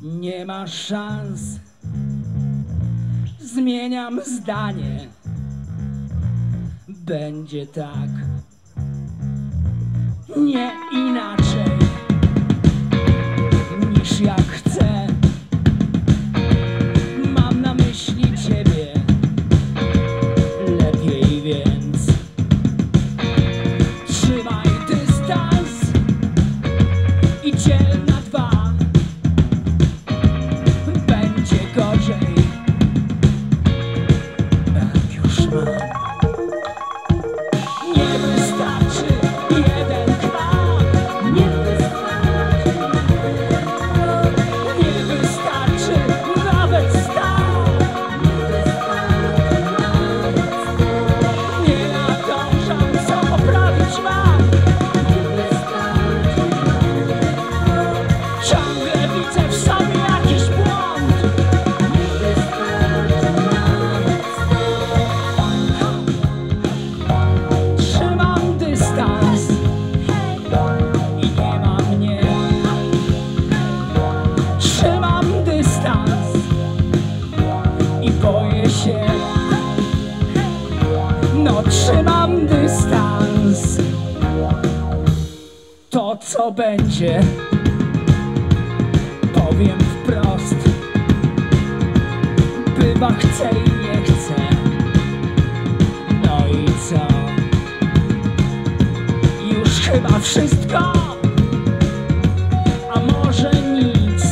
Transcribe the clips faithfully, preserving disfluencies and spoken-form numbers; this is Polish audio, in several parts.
Nie ma szans. Zmieniam zdanie. Będzie tak, nie inaczej niż jak chcę. Mam na myśli ciebie, lepiej więc trzymaj dystans i dziel na dwa. Będzie gorzej, już mam. Nie wystarczy jeden krok. Nie wystarczy, nie wystarczy nawet sto. Nie nadążam, co poprawić mam. Ciągle widzę w sobie jakiś błąd. Trzymam dystans i nie ma mnie. Trzymam dystans i boję się. No trzymam dystans. To co będzie, powiem wprost. Bywa chce i nie chce. No i co? Już chyba wszystko, a może nic.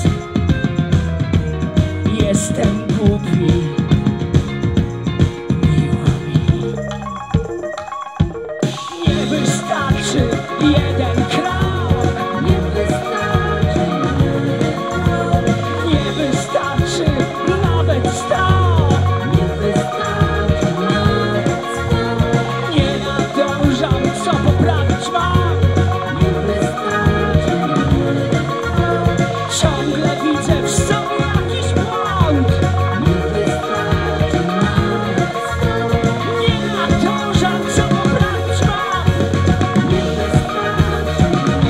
Jestem głupi, miło mi. Nie wystarczy jeden krok. Nie wystarczy, nie wystarczy nawet sto. Nie wystarczy nawet sto. Nie nadążam, co poprawić mam. Nie wystarczy, ciągle widzę w sobie jakiś błąd. Nie wystarczy nawet sto. Nie nadążam, co poprawić mam. Nie wystarczy,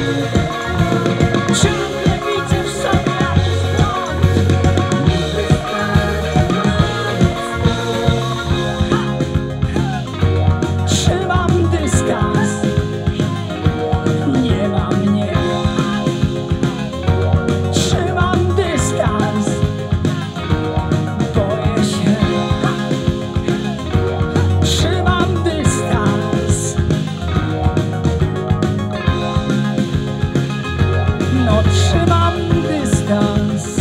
ciągle widzę w sobie jakiś błąd. Nie wystarczy nawet sto. Trzymam dystans. Nie ma mnie. Trzymam dystans. Boję się. Trzymam dystans. No trzymam dystans.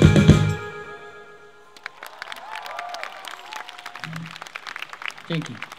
Dzięki.